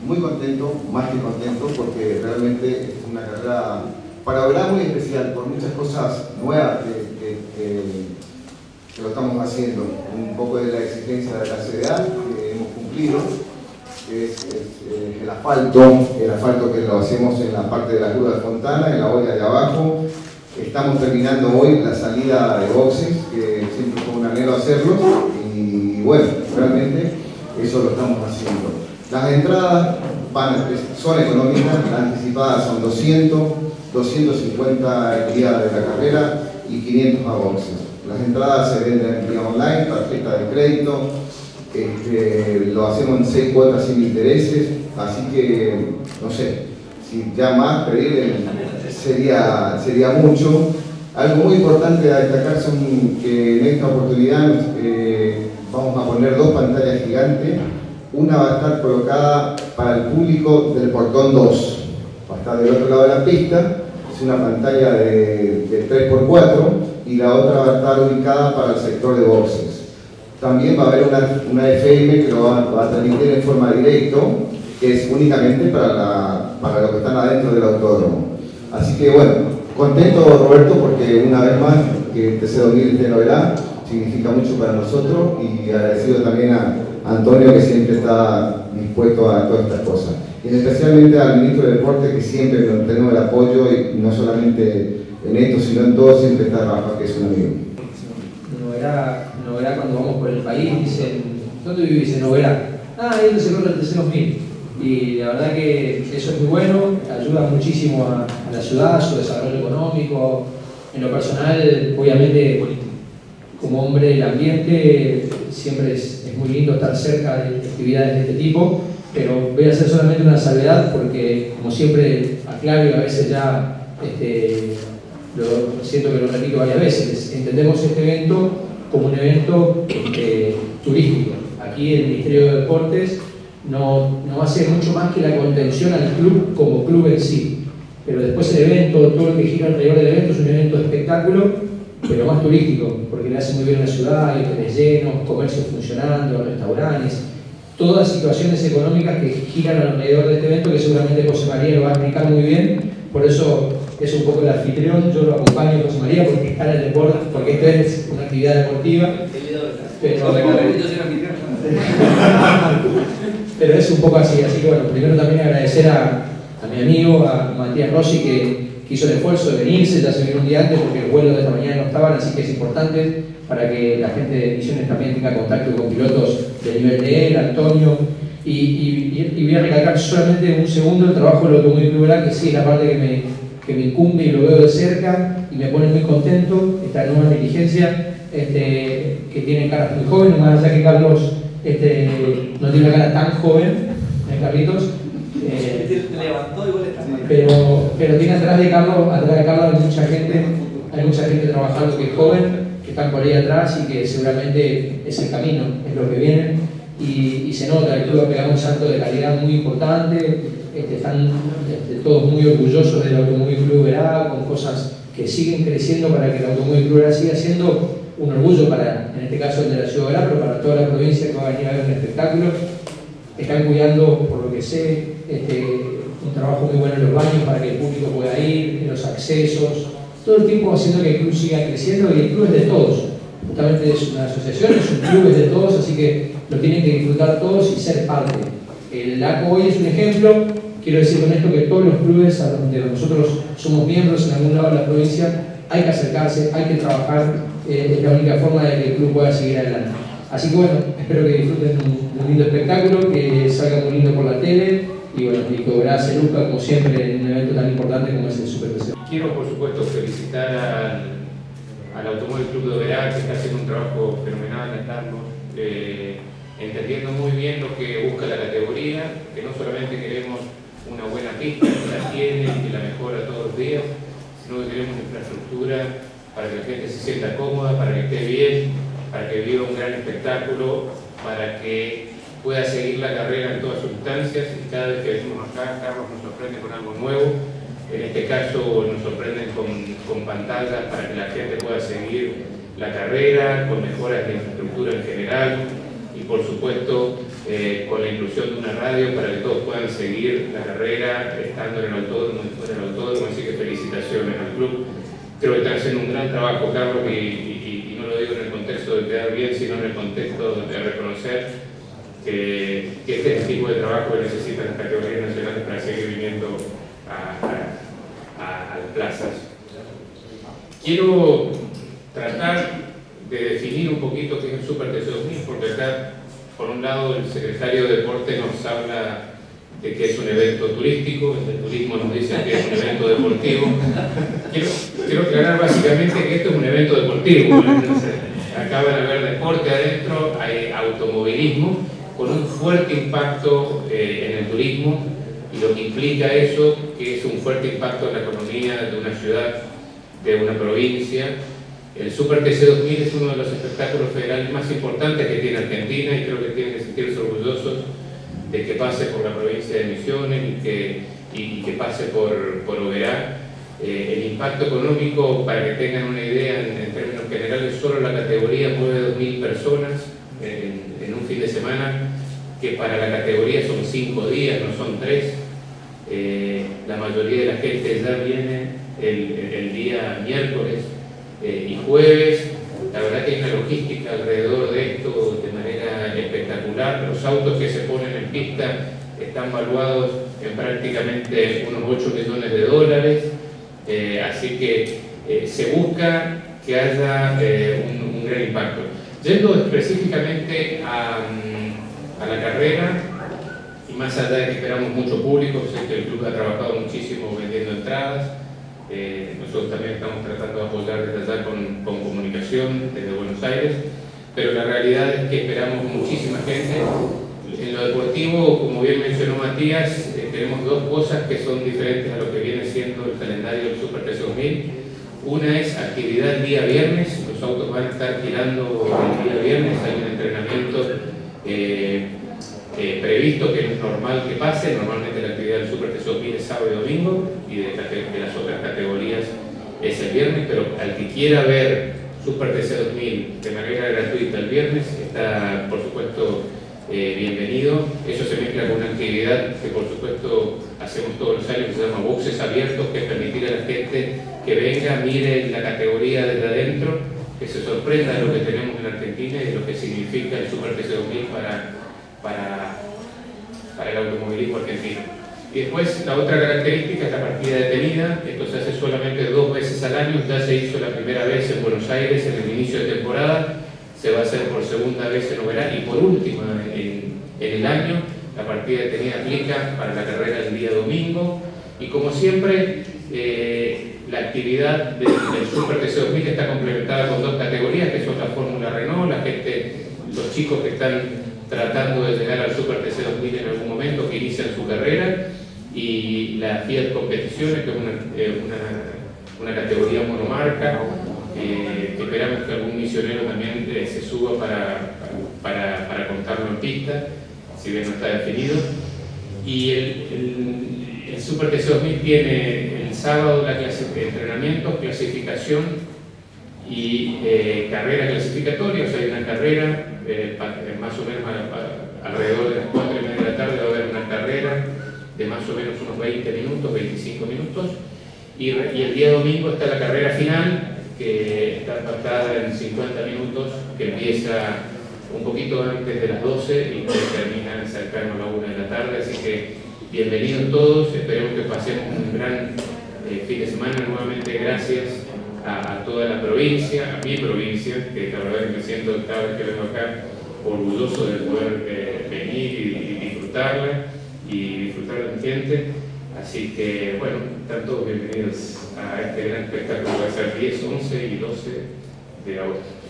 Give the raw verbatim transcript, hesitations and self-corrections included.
Muy contento, más que contento, porque realmente es una carrera para verdad muy especial, por muchas cosas nuevas que, que, que, que lo estamos haciendo. Un poco de la exigencia de la C D A que hemos cumplido, que es, es el asfalto, el asfalto que lo hacemos en la parte de la Cruz de Fontana, en la boya de abajo. Estamos terminando hoy la salida de boxes, que siempre fue un anhelo hacerlo, y bueno, realmente eso lo estamos haciendo. Las entradas van, son económicas, las anticipadas son doscientos, doscientos cincuenta el día de la carrera y quinientos a boxes. Las entradas se venden vía online, tarjeta de crédito, este, lo hacemos en seis cuotas sin intereses, así que, no sé, si ya más pedir sería, sería mucho. Algo muy importante a destacar son que en esta oportunidad eh, vamos a poner dos pantallas gigantes. Una va a estar colocada para el público del portón dos, va a estar del otro lado de la pista, es una pantalla de, de tres por cuatro, y la otra va a estar ubicada para el sector de boxes. También va a haber una, una F M que lo va, va a transmitir en forma directo, que es únicamente para, la, para los que están adentro del autódromo. Así que bueno, contento Roberto, porque una vez más que T C dos mil esté en novedad significa mucho para nosotros, y agradecido también a Antonio, que siempre está dispuesto a todas estas cosas, y especialmente al ministro de Deporte, que siempre tenemos el apoyo, y no solamente en esto sino en todo, siempre está Rafa, que es un amigo. Noverá, Noverá cuando vamos por el país dicen, ¿dónde vivís? En Noverá. Ah, ahí donde se corre el T C dos mil. Y la verdad que eso es muy bueno, ayuda muchísimo a, a la ciudad, a su desarrollo económico. En lo personal, obviamente, como hombre del ambiente, siempre es, es muy lindo estar cerca de actividades de este tipo, pero voy a hacer solamente una salvedad porque, como siempre aclaro y a veces ya este, lo, siento que lo repito varias veces, entendemos este evento como un evento este, turístico. Aquí el Ministerio de Deportes no, no hace mucho más que la contención al club como club en sí, pero después el evento, todo lo que gira alrededor del evento es un evento de espectáculo, pero más turístico, porque le hace muy bien a la ciudad, hay hoteles llenos, comercios funcionando, restaurantes, todas situaciones económicas que giran alrededor de este evento, que seguramente José María lo va a explicar muy bien. Por eso es un poco el anfitrión, yo lo acompaño a José María porque está en el deporte, porque esto es una actividad deportiva, pero, pero es un poco así. Así que bueno, primero también agradecer a, a mi amigo, a Matías Rossi, que que hizo el esfuerzo de venirse, ya se vino un día antes porque los vuelos de esta mañana no estaban, así que es importante para que la gente de Misiones también tenga contacto con pilotos del nivel de él, Antonio, y, y, y voy a recalcar solamente un segundo el trabajo del Automóvil Club Verá, que sí es la parte que me, que me incumbe y lo veo de cerca y me pone muy contento, esta nueva dirigencia este, que tiene caras muy jóvenes, más allá que Carlos este, no tiene una cara tan joven, ¿eh, Carlitos? Eh, pero, pero tiene atrás de Carlos, atrás de Carlos hay mucha gente, hay mucha gente trabajando que es joven, que están por ahí atrás y que seguramente es el camino, es lo que viene, y, y se nota, el club ha pegado un salto de calidad muy importante, este, están este, todos muy orgullosos del Automóvil Club Verá, con cosas que siguen creciendo para que el Automóvil Club Verá siga siendo un orgullo para, en este caso el de la ciudad de Verá, pero para toda la provincia que va a venir a ver un espectáculo. Están cuidando, por lo que sé, este, un trabajo muy bueno en los baños para que el público pueda ir, en los accesos, todo el tiempo haciendo que el club siga creciendo, y el club es de todos. Justamente es una asociación, es un club, es de todos, así que lo tienen que disfrutar todos y ser parte. El A C O hoy es un ejemplo. Quiero decir con esto que todos los clubes a donde nosotros somos miembros en algún lado de la provincia, hay que acercarse, hay que trabajar, eh, es la única forma de que el club pueda seguir adelante. Así que bueno, espero que disfruten un, un lindo espectáculo, que salga muy lindo por la tele, y bueno, y que Verá se luzca como siempre en un evento tan importante como es el Super T C. Quiero por supuesto felicitar al, al Automóvil Club de Verá, que está haciendo un trabajo fenomenal, Carlos, eh, entendiendo muy bien lo que busca la categoría, que no solamente queremos una buena pista, que la tiene, que la mejora todos los días, sino que queremos infraestructura para que la gente se sienta cómoda, para que esté bien, para que viva un gran espectáculo, para que pueda seguir la carrera en todas sus instancias, y cada vez que venimos acá, Carlos nos sorprende con algo nuevo. En este caso nos sorprenden con, con pantallas para que la gente pueda seguir la carrera, con mejoras de infraestructura en general, y por supuesto eh, con la inclusión de una radio para que todos puedan seguir la carrera estando en el autódromo y fuera del autódromo, así que felicitaciones al club. Creo que están haciendo un gran trabajo, Carlos, y, y, y no lo digo en el contexto de quedar bien, sino en el contexto de reconocer que, que este es el tipo de trabajo que necesitan las categorías nacionales para seguir viniendo a, a, a, a las plazas. Quiero tratar de definir un poquito qué es el Super T C dos mil, porque acá, por un lado, el secretario de Deporte nos habla de que es un evento turístico, el turismo nos dice que es un evento deportivo. Quiero, quiero aclarar básicamente que esto es un evento deportivo. Acá van a ver deporte adentro, hay automovilismo, con un fuerte impacto eh, en el turismo, y lo que implica eso, que es un fuerte impacto en la economía de una ciudad, de una provincia. El Super T C dos mil es uno de los espectáculos federales más importantes que tiene Argentina, y creo que tienen que sentirse orgullosos de que pase por la provincia de Misiones y que, y, y que pase por, por Oberá. Eh, el impacto económico, para que tengan una idea, en, en términos generales, solo la categoría mueve dos mil personas en, en un fin de semana, que para la categoría son cinco días, no son tres. Eh, la mayoría de la gente ya viene el, el, el día miércoles eh, y jueves. La verdad que hay una logística alrededor de esto de manera espectacular. Los autos que se ponen en pista están valuados en prácticamente unos ocho millones de dólares, eh, así que eh, se busca que haya eh, un, un gran impacto. Yendo específicamente a, a la carrera, y más allá de que esperamos mucho público, sé que el club ha trabajado muchísimo vendiendo entradas. Eh, nosotros también estamos tratando de apoyar desde allá con, con comunicación desde Buenos Aires, pero la realidad es que esperamos muchísima gente. En lo deportivo, como bien mencionó Matías, eh, tenemos dos cosas que son diferentes a lo que viene siendo el calendario del Super T C dos mil. Una es actividad el día viernes, los autos van a estar girando el día viernes, hay un entrenamiento eh, eh, previsto que es normal que pase. Normalmente la actividad del Super T C dos mil es sábado y domingo, y de, de las otras categorías es el viernes, pero al que quiera ver Super T C dos mil de manera gratuita el viernes está, por supuesto, eh, bienvenido. Eso se mezcla con una actividad que, por supuesto, hacemos todos los años, que se llama boxes abiertos, que es permitir a la gente que venga, mire la categoría desde adentro, que se sorprenda de lo que tenemos en Argentina y de lo que significa el Super T C dos mil para, para, para el automovilismo argentino. Y después, la otra característica es la partida detenida. Esto se hace solamente dos veces al año. Ya se hizo la primera vez en Buenos Aires en el inicio de temporada, se va a hacer por segunda vez en Oberá, y por última en, en el año la partida detenida aplica para la carrera del día domingo. Y como siempre, eh, la actividad del, del Super T C dos mil está complementada con dos categorías, que son la Fórmula Renault, la gente, los chicos que están tratando de llegar al Super T C dos mil en algún momento, que inician su carrera, y la Fiat Competiciones, que es una, eh, una, una categoría monomarca, eh, que esperamos que algún misionero también eh, se suba para, para, para contarlo en pista, si bien no está definido. Y el, el, el Super T C dos mil tiene el sábado la clase de entrenamiento, clasificación y eh, carrera clasificatoria. O sea, hay una carrera eh, más o menos a, a, alrededor de las cuatro y media de la tarde va a haber una carrera de más o menos unos veinte minutos, veinticinco minutos, y, y el día domingo está la carrera final, que está pactada en cincuenta minutos, que empieza un poquito antes de las doce y que termina cercano a la una de la tarde. Así que bienvenidos todos, esperemos que pasemos un gran eh, fin de semana. Nuevamente gracias a, a toda la provincia, a mi provincia, que la verdad que me siento cada vez que vengo acá orgulloso de poder eh, venir y, y disfrutarla y disfrutar de mi gente. Así que, bueno, están todos bienvenidos a este gran espectáculo que va a ser diez, once y doce de agosto.